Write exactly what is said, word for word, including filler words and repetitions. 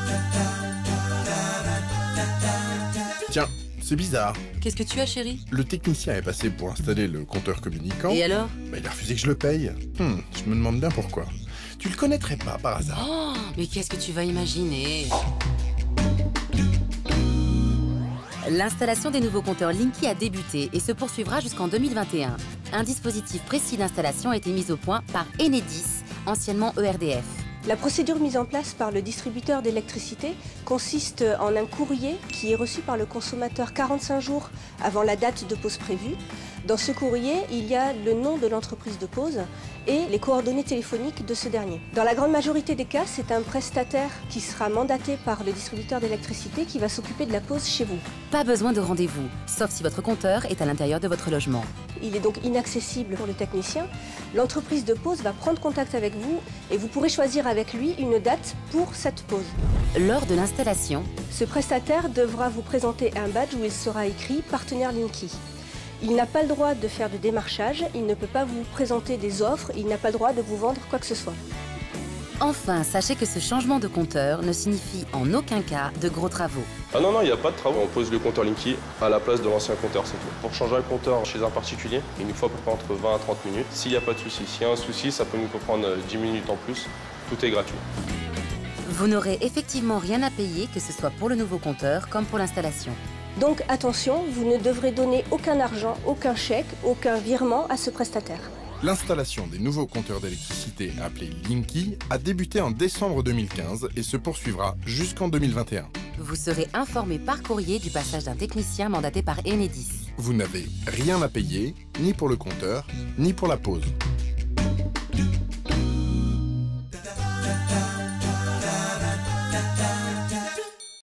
Tiens, c'est bizarre. Qu'est-ce que tu as, chérie? Le technicien est passé pour installer le compteur communicant. Et alors? Bah, il a refusé que je le paye. Hmm, je me demande bien pourquoi. Tu le connaîtrais pas par hasard? Oh, mais qu'est-ce que tu vas imaginer? L'installation des nouveaux compteurs Linky a débuté et se poursuivra jusqu'en deux mille vingt et un. Un dispositif précis d'installation a été mis au point par Enedis, anciennement E R D F. La procédure mise en place par le distributeur d'électricité consiste en un courrier qui est reçu par le consommateur quarante-cinq jours avant la date de pause prévue. Dans ce courrier, il y a le nom de l'entreprise de pause et les coordonnées téléphoniques de ce dernier. Dans la grande majorité des cas, c'est un prestataire qui sera mandaté par le distributeur d'électricité qui va s'occuper de la pause chez vous. Pas besoin de rendez-vous, sauf si votre compteur est à l'intérieur de votre logement. Il est donc inaccessible pour le technicien. L'entreprise de pause va prendre contact avec vous et vous pourrez choisir avec lui une date pour cette pause. Lors de l'installation, ce prestataire devra vous présenter un badge où il sera écrit « Partenaire Linky ». Il n'a pas le droit de faire de démarchage, il ne peut pas vous présenter des offres, il n'a pas le droit de vous vendre quoi que ce soit. Enfin, sachez que ce changement de compteur ne signifie en aucun cas de gros travaux. Ah non, non, il n'y a pas de travaux. On pose le compteur Linky à la place de l'ancien compteur, c'est tout. Pour changer un compteur chez un particulier, il nous faut à peu près entre vingt à trente minutes. S'il n'y a pas de souci, s'il y a un souci, ça peut nous prendre dix minutes en plus. Tout est gratuit. Vous n'aurez effectivement rien à payer, que ce soit pour le nouveau compteur comme pour l'installation. Donc attention, vous ne devrez donner aucun argent, aucun chèque, aucun virement à ce prestataire. L'installation des nouveaux compteurs d'électricité appelés Linky a débuté en décembre deux mille quinze et se poursuivra jusqu'en deux mille vingt et un. Vous serez informé par courrier du passage d'un technicien mandaté par Enedis. Vous n'avez rien à payer, ni pour le compteur, ni pour la pause. Da da da da da da da da.